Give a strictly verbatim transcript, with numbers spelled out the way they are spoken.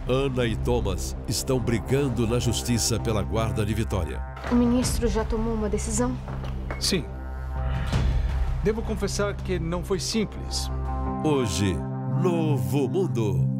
Ana e Thomas estão brigando na justiça pela guarda de Vitória. O ministro já tomou uma decisão? Sim. Devo confessar que não foi simples. Hoje, Novo Mundo.